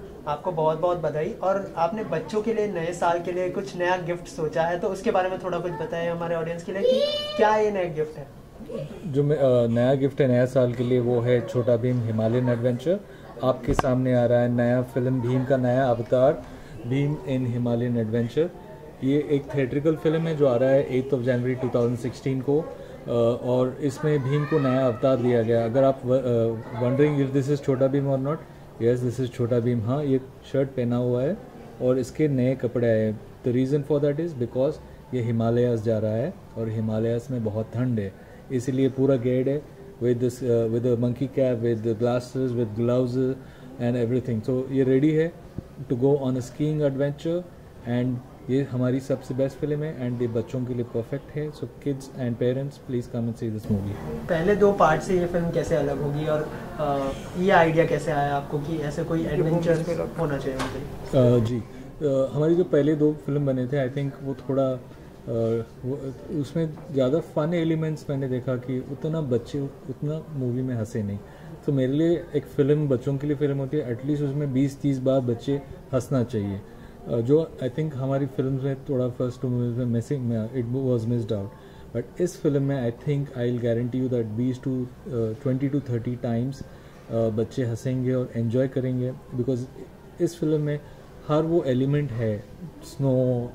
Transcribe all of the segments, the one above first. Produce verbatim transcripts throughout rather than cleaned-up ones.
आपको बहुत बहुत बधाई। और आपने बच्चों के लिए नए साल के लिए कुछ नया गिफ्ट सोचा है, तो उसके बारे में थोड़ा कुछ बताएं हमारे ऑडियंस के लिए कि क्या ये नया गिफ्ट है। जो मैं अ, नया गिफ्ट है नया साल के लिए वो है छोटा भीम हिमालयन एडवेंचर। आपके सामने आ रहा है नया फिल्म भीम का नया अवतार, भीम इन हिमालयन एडवेंचर। ये एक थिएट्रिकल फिल्म है जो आ रहा है eighth of January two thousand sixteen को, अ, और इसमें भीम को नया अवतार दिया गया। अगर आप वंडरिंग इफ दिस इज़ छोटा भीम और नॉट, यस दिस इज़ छोटा भीम। हाँ, ये शर्ट पहना हुआ है और इसके नए कपड़े आए। The reason for that is because ये हिमालयास जा रहा है और हिमालयास में बहुत ठंड है, इसीलिए पूरा गेड है with with monkey cap, with glasses, with gloves and everything. So ये रेडी है to go on a skiing adventure, and ये हमारी सबसे बेस्ट फिल्म है एंड ये बच्चों के लिए परफेक्ट है। So kids and parents please come and see this movie. पहले दो पार्ट से ये फिल्म कैसे अलग होगी, और आ, ये आइडिया कैसे आया आपको कि ऐसे कोई एडवेंचर होना चाहिए उनके? uh, जी uh, हमारी जो पहले दो फिल्म बने थे, आई थिंक वो थोड़ा uh, वो, उसमें ज़्यादा फन एलिमेंट्स मैंने देखा कि उतना बच्चे उतना मूवी में हंसे नहीं। तो मेरे लिए एक फ़िल्म बच्चों के लिए फ़िल्म होती है, एटलीस्ट उसमें बीस तीस बार बच्चे हंसना चाहिए, uh, जो आई थिंक हमारी फिल्म में थोड़ा फर्स्ट टू मूवीज में missing it was missed out. But इस फिल्म में I think I will guarantee you that बीस to twenty to thirty times बच्चे हंसेंगे और एंजॉय करेंगे, बिकॉज इस फिल्म में हर वो एलिमेंट है, snow,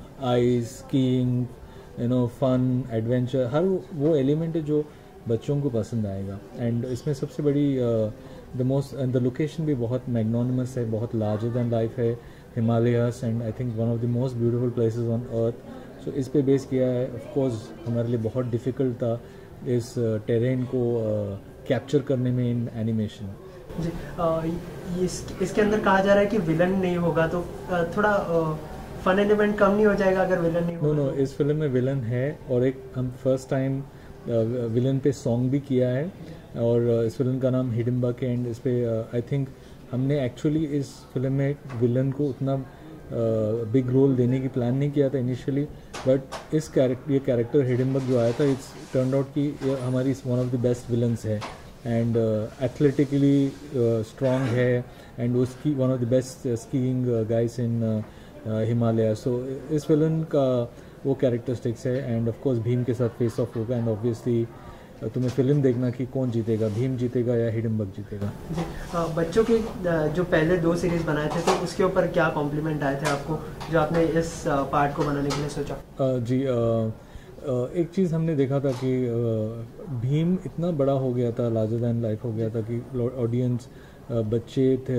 ice, skiing, you know, fun, adventure, हर वो एलिमेंट है जो बच्चों को पसंद आएगा। एंड इसमें सबसे बड़ी द मोस्ट द लोकेशन भी बहुत मैग्नोनिमस है, बहुत लार्जर दैन लाइफ है, Himalayas, and I think one of the most beautiful places on earth. So इस पे बेस किया है। ऑफ कोर्स हमारे लिए बहुत डिफ़िकल्ट था इस टेरेन को कैप्चर uh, करने में इन एनिमेशन। जी, आ, इस, इसके अंदर कहा जा रहा है कि विलन नहीं होगा, तो आ, थोड़ा फन एलिमेंट कम नहीं हो जाएगा अगर विलन नहीं होगा? नो नो, इस फिल्म में विलन है, और एक हम फर्स्ट टाइम विलन पे सॉन्ग भी किया है, और uh, इस फिल्म का नाम हिडिम्बा के, एंड इस पे आई थिंक हमने एक्चुअली इस फिल्म में विलन को उतना बिग uh, रोल देने की प्लान नहीं किया था इनिशियली, बट इस कैरेक्टर ये कैरेक्टर हिडिम्बक जो आया था, इट्स टर्न आउट कि ये हमारी one of the best villains है, एंड एथलेटिकली स्ट्रॉन्ग है, एंड उसकी one of the best skiing guys in Himalaya. So इस विलन का वो कैरेक्टरिस्टिक्स है, एंड ऑफ कोर्स भीम के साथ फेस ऑफ होगा, एंड ऑब्वियसली तुम्हें फिल्म देखना कि कौन जीतेगा, भीम जीतेगा या हिडिम्बक जीतेगा। जी, आ, बच्चों के जो पहले दो सीरीज बनाए थे, तो उसके ऊपर क्या कॉम्प्लीमेंट आए थे आपको जो आपने इस पार्ट को बनाने के लिए सोचा? आ, जी आ, एक चीज़ हमने देखा था कि भीम इतना बड़ा हो गया था, लार्जर दैन लाइफ हो गया था कि ऑडियंस, बच्चे थे,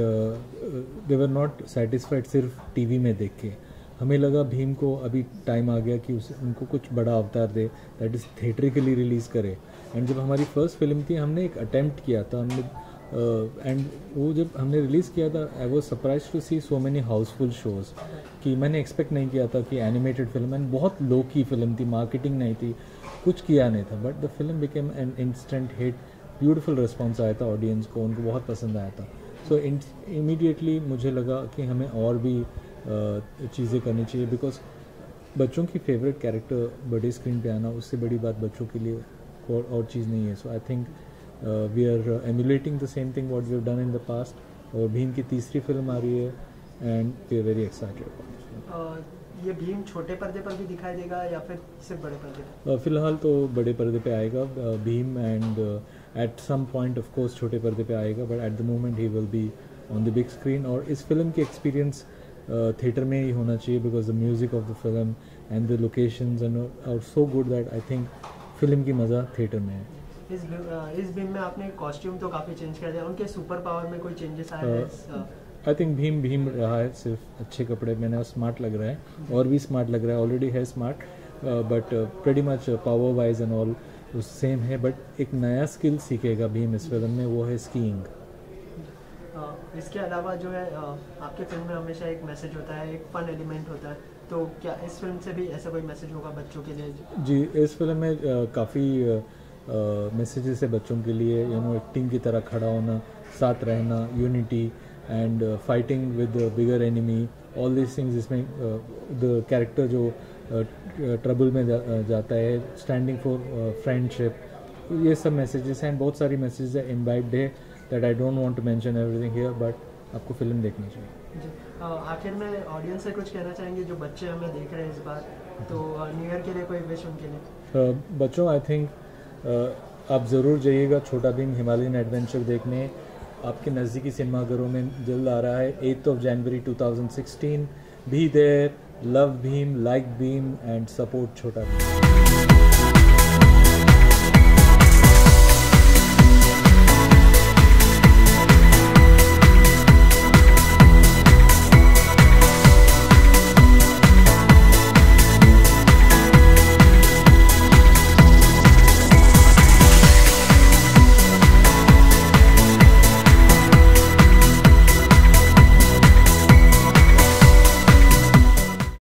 दे वर नॉट सेटिस्फाइड सिर्फ टीवी में देख के। हमें लगा भीम को अभी टाइम आ गया कि उसे उनको कुछ बड़ा अवतार दे, दैट इज़ थिएट्रिकली रिलीज़ करे। एंड जब हमारी फर्स्ट फिल्म थी, हमने एक अटेम्प्ट किया था, हमने एंड uh, वो जब हमने रिलीज़ किया था, I was surprise to see so many housefull shows, कि मैंने एक्सपेक्ट नहीं किया था कि एनिमेटेड फिल्म, एंड बहुत लो की फिल्म थी, मार्केटिंग नहीं थी, कुछ किया नहीं था, but the film became an instant hit. Beautiful response आया था ऑडियंस को, उनको बहुत पसंद आया था। सो इमीडिएटली मुझे लगा कि हमें और भी uh, चीज़ें करनी चाहिए, बिकॉज बच्चों की फेवरेट कैरेक्टर बड़े स्क्रीन पे आना, उससे बड़ी बात बच्चों के लिए और, और चीज़ नहीं है। So I think we are emulating the same thing what we have done in the past, और भीम की तीसरी फिल्म आ रही है, and we are very excited. ये भीम छोटे पर्दे पर भी दिखाई देगा या फिर सिर्फ बड़े पर्दे पर? फिलहाल तो बड़े पर्दे पे आएगा Bheem, and at some point of course छोटे पर्दे पे आएगा, but at the moment he will be on the big screen. और इस फिल्म की एक्सपीरियंस थिएटर में ही होना चाहिए, because the music of the film and the locations and are so good that I think film की मज़ा theatre में है। इस इस भीम में आपने कॉस्ट्यूम तो काफ़ी चेंज कर दिया, उनके सुपर पावर में कोई चेंजेस आए हैं? आई थिंक भीम भीम रहा है, सिर्फ अच्छे कपड़े में ना, स्मार्ट लग रहा है, और भी स्मार्ट लग रहा है, ऑलरेडी है smart, but pretty much power wise and all same है। बट एक नया स्किल सीखेगा भीम इस फिल्म में, वो है स्कीइंग। इसके अलावा जो है आपके फिल्म में हमेशा एक मैसेज होता है, एक फन एलिमेंट होता है, तो क्या इस फिल्म से भी ऐसा कोई मैसेज होगा बच्चों के लिए? जी, इस फिल्म में काफ़ी मैसेजेस है बच्चों के लिए, यू नो, एक टीम की तरह खड़ा होना, साथ रहना, unity, and fighting with bigger enemy, all this things. इसमें द कैरेक्टर जो ट्रबल uh, में जा, uh, जाता है, स्टैंडिंग फॉर फ्रेंडशिप, ये सब मैसेजेस हैं, बहुत सारी मैसेजेस हैं इम्बाइब्ड है that I don't want to mention everything here, but आपको फिल्म देखनी चाहिए। जी अ, आखिर में ऑडियंस से कुछ कहना चाहेंगे जो बच्चे हमें देख रहे हैं इस बार, तो न्यू ईयर के लिए कोई विश उनके लिए? अ, बच्चों आई थिंक आप ज़रूर जाइएगा छोटा भीम हिमालयन एडवेंचर देखने। आपके नज़दीकी सिनेमाघरों में जल्द आ रहा है eighth of January two thousand sixteen. Be there, love Bheem, like Bheem and support Chhota Bhim.